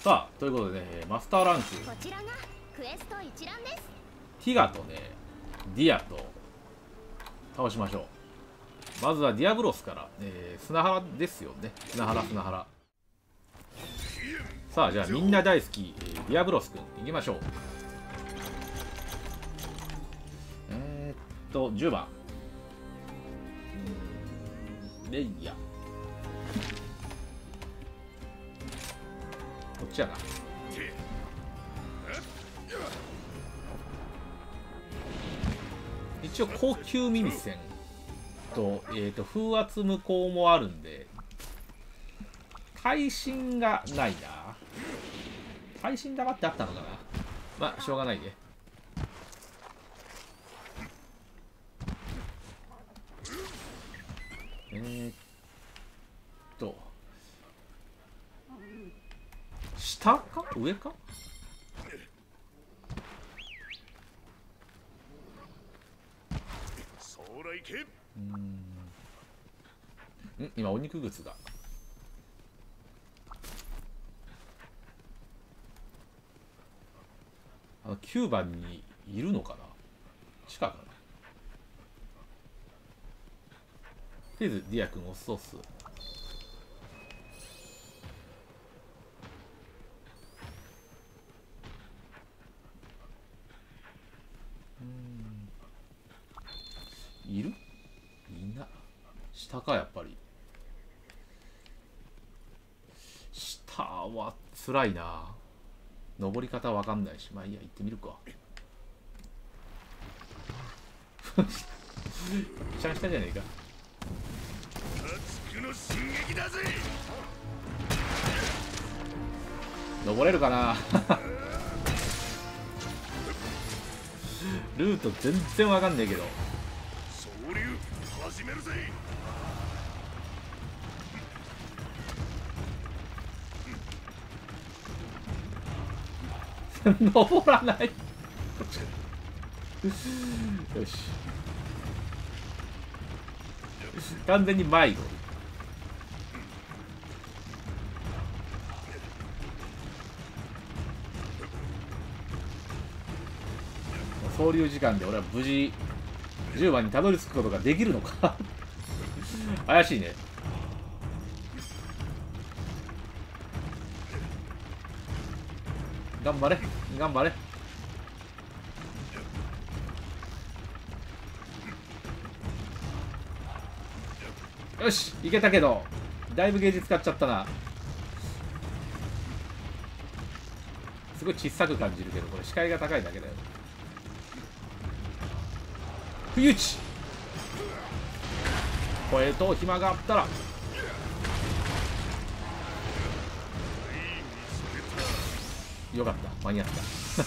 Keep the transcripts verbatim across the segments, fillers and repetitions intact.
さあということでね、マスターランクこちらがクエスト一覧です。 ティガとねディアと倒しましょう。まずはディアブロスから、えー、砂原ですよね。砂原砂原。さあじゃあみんな大好き、えー、ディアブロスくんいきましょう。えー、っとじゅうばんレイヤこっちやな。一応高級耳栓と、えー、と風圧無効もあるんで耐震がないな。耐震玉ってあったのかな。まあしょうがないね。えー、っと下か上か。うんん今お肉靴があのきゅうばんにいるのかな。近くかな。とりあえずディア君押すそうっす。いるみんな下か。やっぱり下は辛いな。登り方わかんないし、まあいいや、行ってみるか。ちゃん下じゃねえか。登れるかな。ルート全然わかんねえけど。始めるぜ。登らない。よし完全に迷子。総流時間で俺は無事じゅうばんにたどり着くことができるのか。怪しいね。頑張れ頑張れ。よしいけたけどだいぶゲージ使っちゃったな。すごい小さく感じるけどこれ視界が高いだけだよ。不意打ち声と暇があったらよかった。間に合った。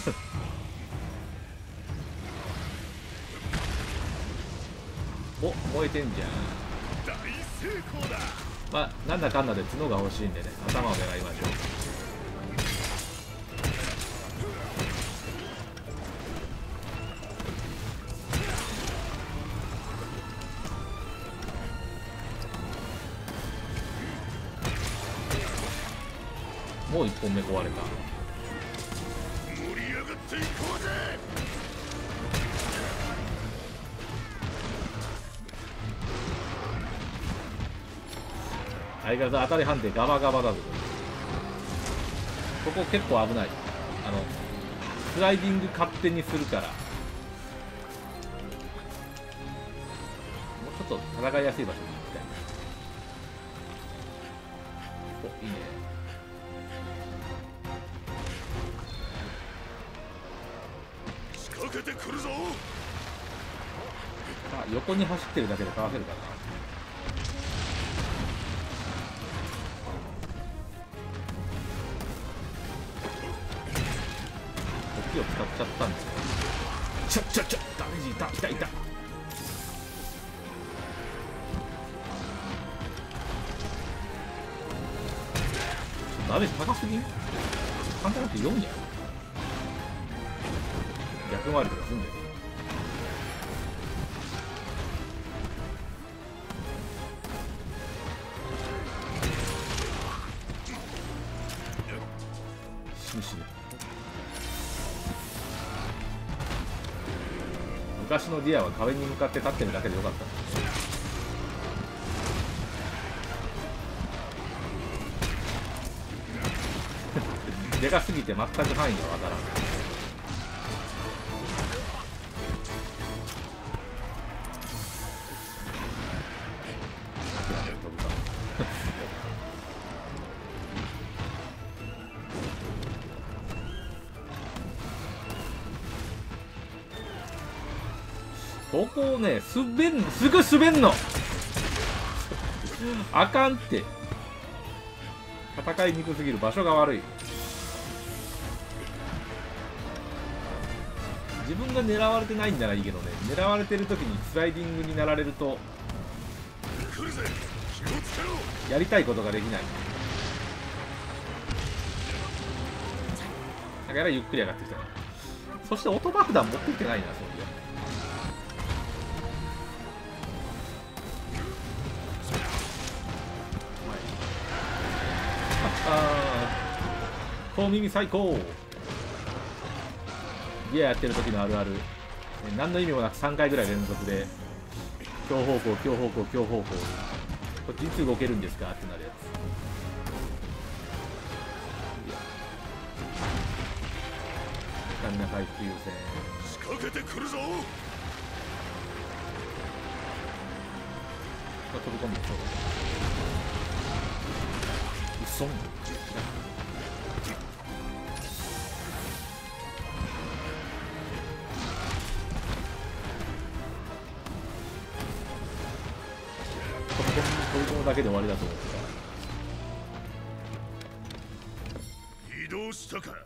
お燃えてんじゃん。まあなんだかんだで角が欲しいんでね頭を狙いましょう。もういっぽんめ壊れた。相変わらず当たり判定ガバガバだぞ。ここ結構危ない。あのスライディング勝手にするからもうちょっと戦いやすい場所に行きたい。おいいね。仕掛けてくるぞ。あ横に走ってるだけでかわせるかな。を使っちゃったんですよ。ちょちょちょダメージいたいたいた。ダメージ高すぎん。簡単なくてよんや。逆回りとかすんだよ。 死ぬ死ぬ。昔のディアは壁に向かって立ってるだけでよかった。でかすぎて全く範囲がわからん。ここをね、滑んすぐ滑んのあかんって。戦いにくすぎる。場所が悪い。自分が狙われてないんならいいけどね、狙われてる時にスライディングになられるとやりたいことができない。だからゆっくり上がってきた。そして音爆弾持ってきてないな、そういや。小耳最高。ギアやってる時のあるある、何の意味もなくさんかいぐらい連続で強方向強方向強方向、こっちいつ動けるんですかってなるやつ。スタミナ回復優先。 仕掛けてくるぞ。 飛び込んでそう。うそん。飛び込むだけで終わりだと思ってた。移動したか。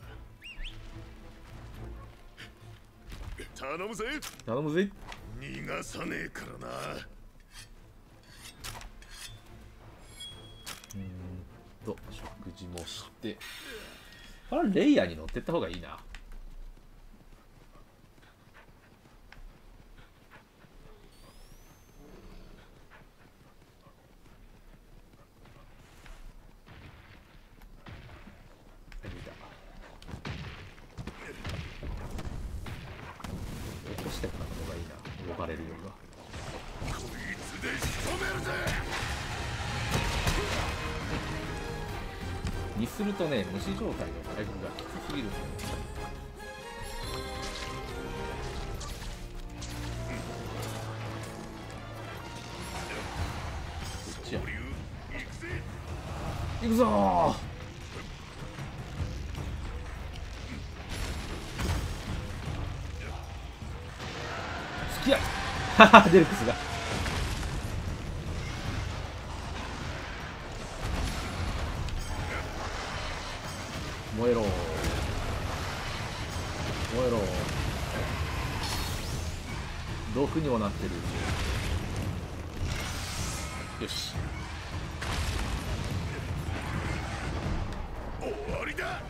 頼むぜ。 頼むぜ。 逃がさねえからな。 うーんと食事もして、あれレイヤーに乗ってった方がいいな。起こしてからの方がいいな、動かれるようが。 こいつで仕留めるぜ。 にするとね、無視状態の回復がきつすぎるんだよ。こっちや。行くぞー。好きや。ハハデルクスが。燃えろ燃えろ。毒にもなってる。よし、 終わりだ。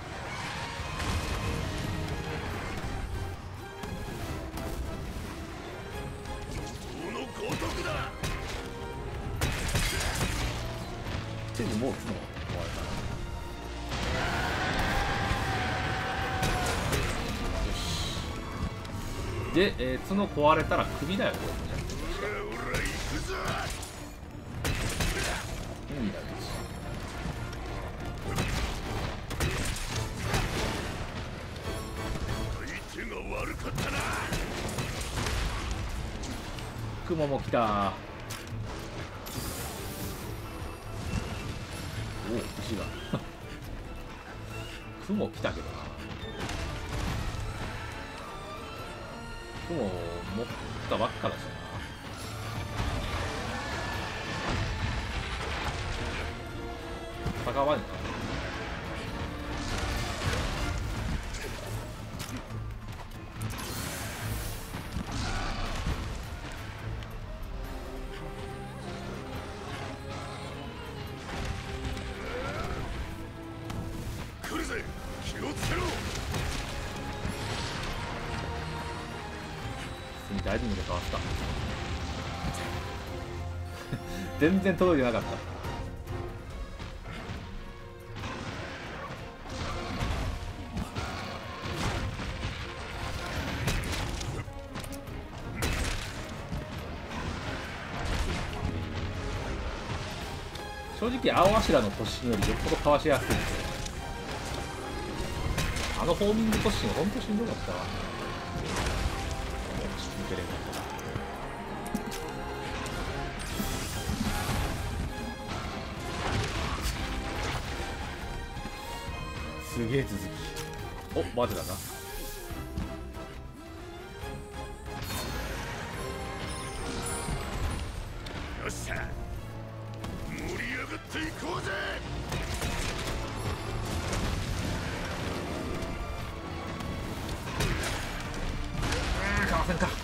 怒涛の豪徳だ。 手にもうつの終わりだ。で、えー、角壊れたら首だよ。これ意味だね。 相手が悪かったな。 雲も来た。おお、石が雲来たけどな。雲を持ったばっかだしな。戦わんか。 来るぜ。気をつけろ。 大事にでかわった全然届いてなかった。 正直青柱の突進よりよっぽどかわしやすいんで、あのホーミング突進ほんとしんどかったわ。抜けれなかった。すげえ続き。お、マジだな。 よっしゃ、盛り上がっていこうぜ。 ああ、かわせんか。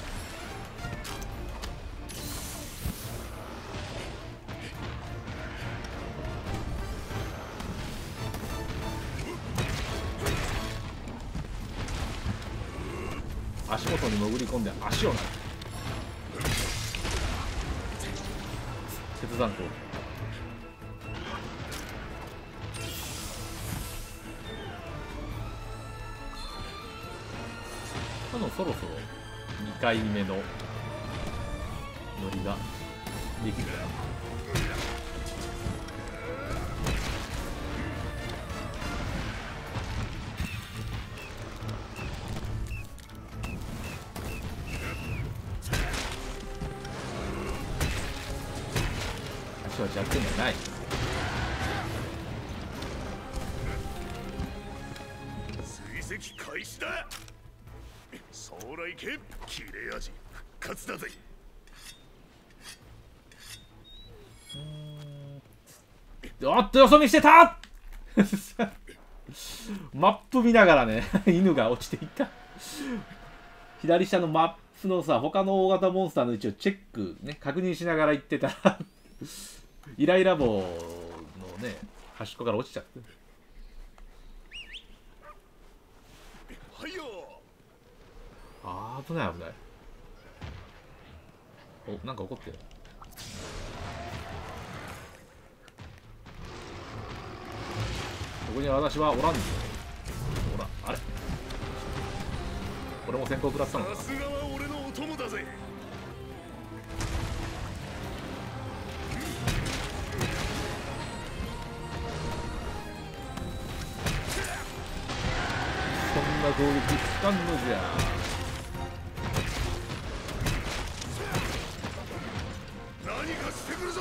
足元に潜り込んで足をなる。切断攻撃。多分そろそろにかいめのノリができるかな。足は弱点じゃない。 追跡開始だ。将来系切れ味復活だぜ。 おっと、よそ見してたマップ見ながらね犬が落ちていった。左下のマップのさ、他の大型モンスターの位置をチェックね、確認しながら行ってたらイライラ棒のね端っこから落ちちゃって。 はいよ。 あー、危ない危ない。お、なんか怒ってる。ここに私はおらんぞ。ほら、あれこれも先行食らったのかな。 さすがは俺のお供だぜ。 そんな攻撃つかんのじゃ。 何かしてくるぞ。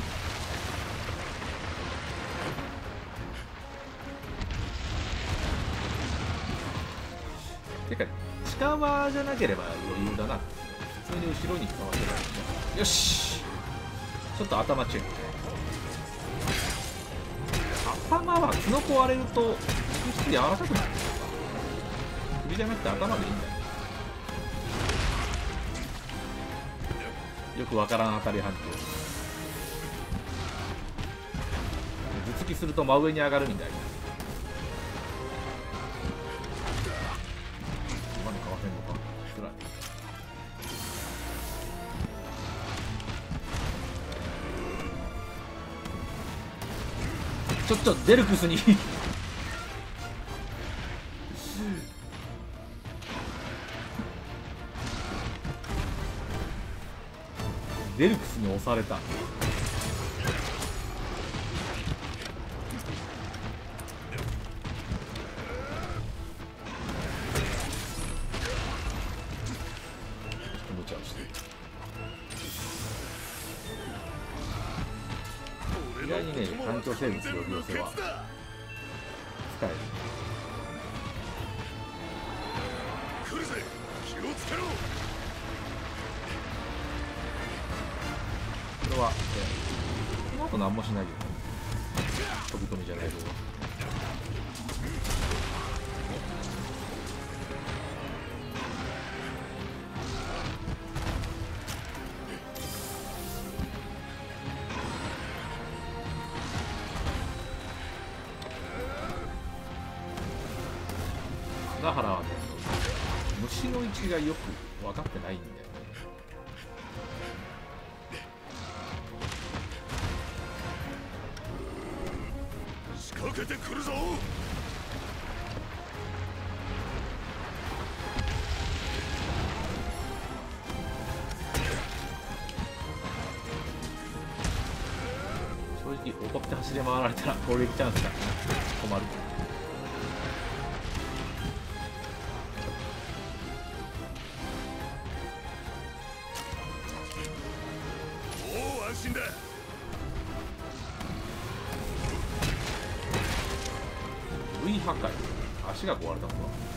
てか近場じゃなければ余裕だな。普通に後ろにかわせられる。よし、ちょっと頭チェック。頭は角壊れると複数柔らかくなる。首じゃなくて頭でいいんだよ。よくわからん当たり判定。頭突きすると真上に上がるみたいな。今のかわせんのか。つらい。ちょっとデルクスにデルクスに押された。無茶をしている。意外にね、環境生物呼び寄せは使える。 来るぜ、気をつけろ。 これは、えー、この後何もしないよ。飛び込みじゃないけど。菅原はね、虫の位置がよく分かってないんだよね。 仕掛けてくるぞ。 正直怒って走り回られたら攻撃チャンスだ。困る。 もう安心だ。 V 破壊、足が壊れたのか。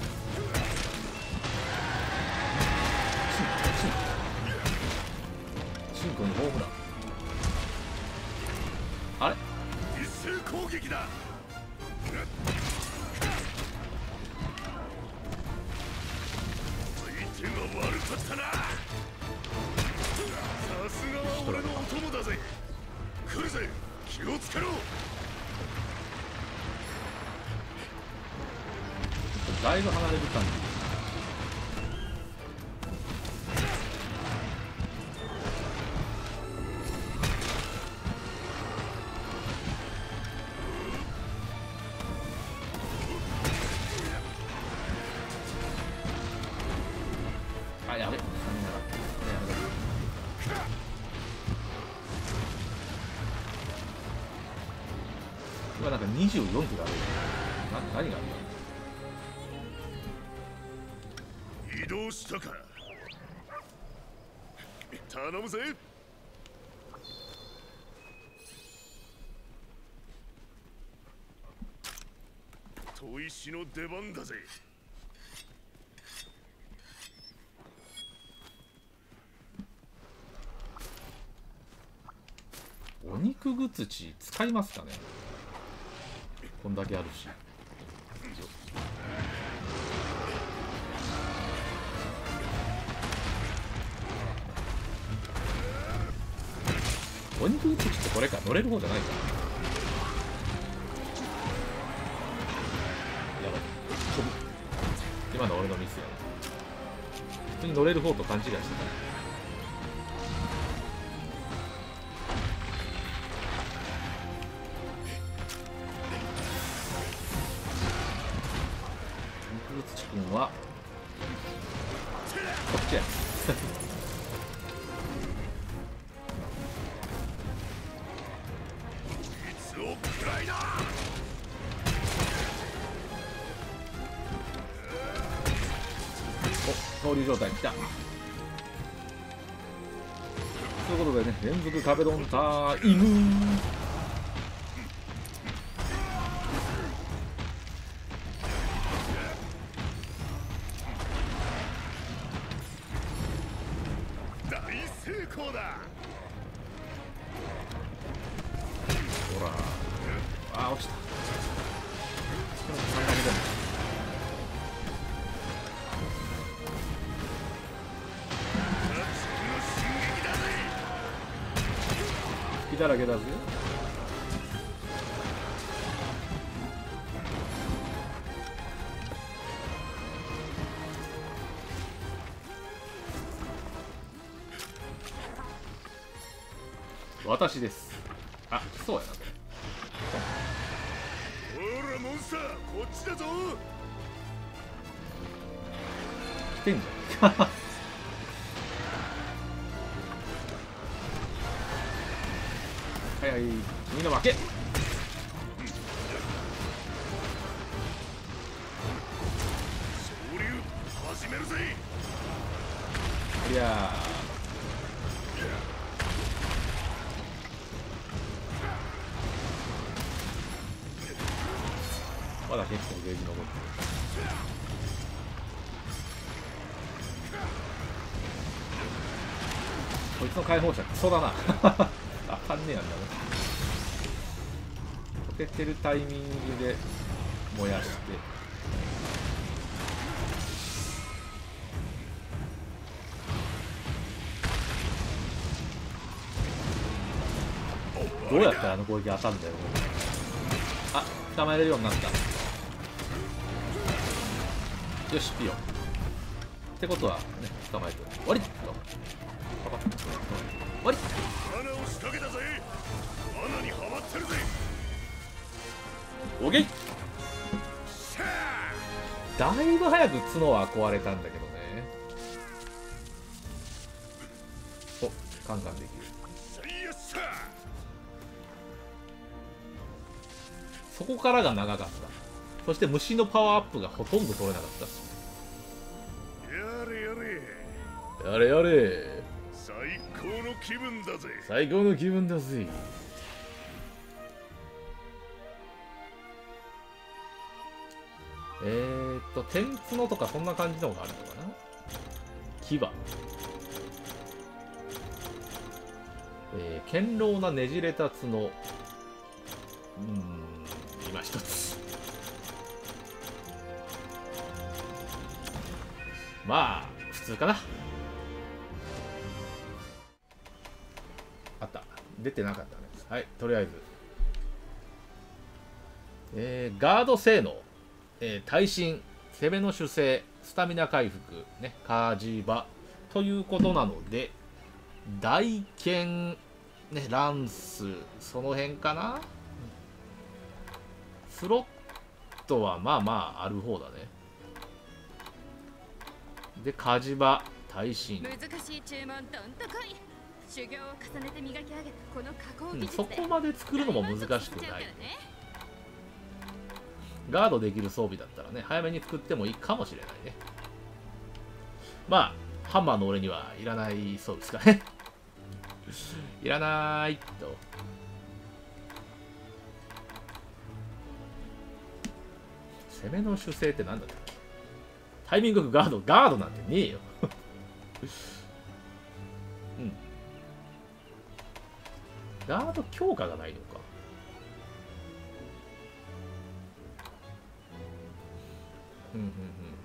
シンクに豊富な。あれ一斉攻撃だ。相手が悪かったな。さすがは俺のお供だぜ。来るぜ、気をつけろ。 だいぶ離れる感じ。あ、やべ、や今なんかにじゅうよんキロある。な、何があるの？ 移動したか。頼むぜ。砥石の出番だぜ。 お肉ぐつち使いますかね。こんだけあるし。お肉ぐつちってこれか、乗れる方じゃないか。やばい、飛ぶ。今の俺のミスやな。普通に乗れる方と勘違いしてた。君はこっちやお、投入状態来た。ということでね、連続壁ドンタイム。ほら、あー落ちた。隙だらけだぜ。私です。あ、そうやな。 ほらモンスター、こっちだぞ。 来てんじゃん。はいはい、君の負け。 昇竜始めるぜ。 いやー。まだ結構ゲージ残ってる。こいつの解放者クソだな。あかんねやんだね。溶けてるタイミングで燃やしてどうやったらあの攻撃当たるんだよ。あ、捕まえれるようになった。よし、ピヨ。ってことはね、捕まえて終わり。パパッと終わり。 罠を仕掛けたぜ。罠にはまってるぜ。 オッケー。だいぶ早く角は壊れたんだけどね。お、カンカンできる。 そこからが長かった。そして虫のパワーアップがほとんど取れなかった。 やれやれやれやれ、 最高の気分だぜ。 最高の気分だぜ。えーっと天角とかそんな感じのがあるのかな。牙、えー、堅牢なねじれた角、うーん、今一つ。まあ普通かな。あった、出てなかったね。はい、とりあえず、えー、ガード性能、えー、耐震、攻めの守勢、スタミナ回復、ね、火事場ということなので、大剣、ね、ランス、その辺かな。スロットはまあまあある方だね。で、火事場、耐震。 難しい注文どんと来い。修行を重ねて磨き上げたこの加工技術で、 うん、そこまで作るのも難しくない。ガードできる装備だったらね、早めに作ってもいいかもしれないね。まあ、ハンマーの俺にはいらないそうですかね。いらないと。攻めの守勢って何だったっけ。タイミングガード、ガードなんてねえよ。うん。ガード強化がないのか。うんうんうん。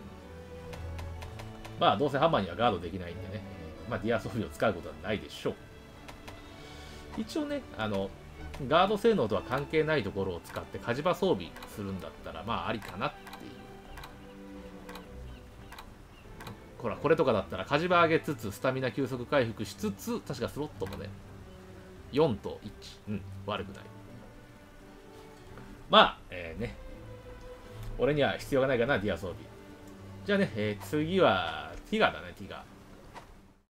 まあどうせハンマーにはガードできないんでね、まあディア装備を使うことはないでしょう。一応ね、あのガード性能とは関係ないところを使って火事場装備するんだったらまあありかなっていう。ほらこれとかだったら火事場上げつつスタミナ急速回復しつつ、確かスロットもねよんといち、うん、悪くない。まあえー、ね、俺には必要がないかなディア装備。じゃあね、えー、次はティガだね。ティガ